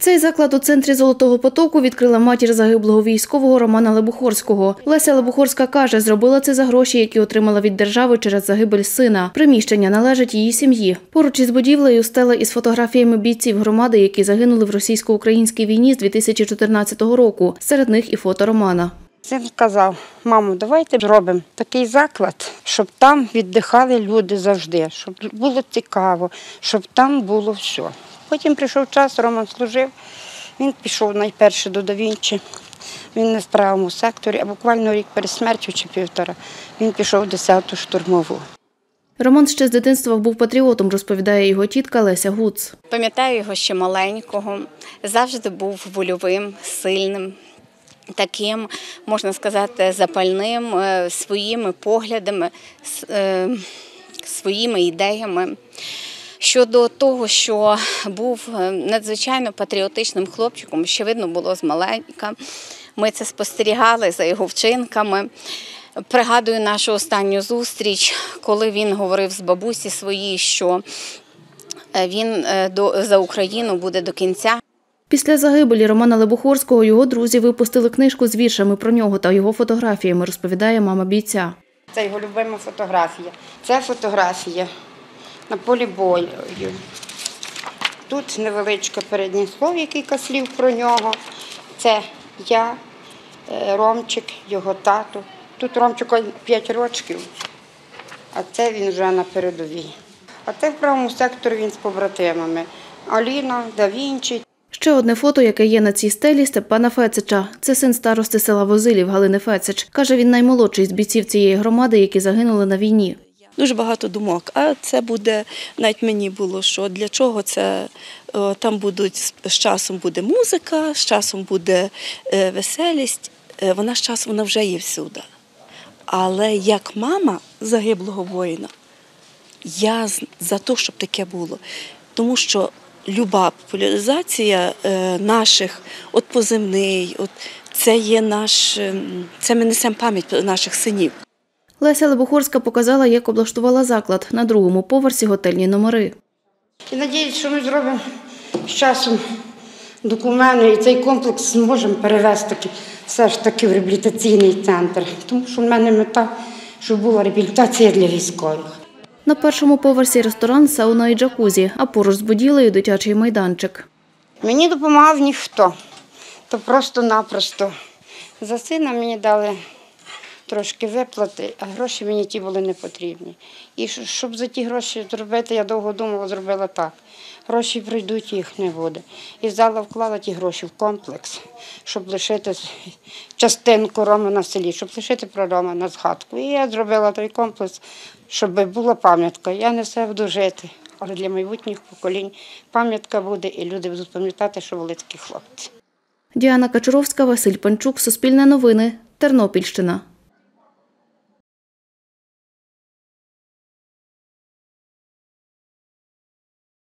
Цей заклад у центрі Золотого Потоку відкрила матір загиблого військового Романа Лебухорського. Леся Лебухорська каже, зробила це за гроші, які отримала від держави через загибель сина. Приміщення належить її сім'ї. Поруч із будівлею стела із фотографіями бійців громади, які загинули в російсько-українській війні з 2014 року. Серед них і фото Романа. Син сказав: мамо, давайте зробимо такий заклад, щоб там віддихали люди завжди, щоб було цікаво, щоб там було все. Потім прийшов час, Роман служив, він пішов найперше до Да-Вінчі, він не в правому секторі, а буквально рік перед смертю чи півтора він пішов в 10-ту штурмову. Роман ще з дитинства був патріотом, розповідає його тітка Леся Гуц. Пам'ятаю його ще маленького, завжди був вольовим, сильним, таким, можна сказати, запальним, своїми поглядами, своїми ідеями. Щодо того, що був надзвичайно патріотичним хлопчиком, ще видно було змаленька. Ми це спостерігали за його вчинками. Пригадую нашу останню зустріч, коли він говорив з бабусі своїй, що він за Україну буде до кінця. Після загибелі Романа Лебухорського його друзі випустили книжку з віршами про нього та його фотографіями, розповідає мама бійця. Це його любима фотографія. Це фотографія на полі бою. Тут невеличке переднє слово, кілька слів про нього. Це я, Ромчик, його тато. Тут Ромчику 5 років, а це він вже на передовій. А це в правому секторі він з побратимами. Аліна, Да-Вінчі. Ще одне фото, яке є на цій стелі, Степана Фецича. Це син старости села Возилів Галини Фецич. Каже, він наймолодший з бійців цієї громади, які загинули на війні. Дуже багато думок, а це буде, навіть мені було, що для чого це, там з часом буде музика, з часом буде веселість, вона вже є всюди. Але як мама загиблого воїна, я за те, щоб таке було. Тому що люба популяризація наших, позивний, це ми несемо пам'ять про наших синів. Леся Лебухорська показала, як облаштувала заклад. На другому поверсі готельні номери. І сподіваюся, що ми зробимо з часом документи і цей комплекс зможемо перевести все ж таки в реабілітаційний центр. Тому що в мене мета, щоб була реабілітація для військових. На першому поверсі ресторан, сауна і джакузі, а поруч з будівлею дитячий майданчик. Мені допомагав ніхто, то просто-напросто. За сина мені дали трошки виплати, а гроші мені ті були не потрібні. І щоб за ті гроші зробити, я довго думала, зробила так. Гроші прийдуть, їх не буде. І зала вклала ті гроші в комплекс, щоб лишити частинку Романа в селі, щоб лишити про Романа згадку. І я зробила той комплекс, щоб була пам'ятка. Я не все буду жити, але для майбутніх поколінь пам'ятка буде, і люди будуть пам'ятати, що були такі хлопці. Діана Качуровська, Василь Панчук, Суспільне новини, Тернопільщина.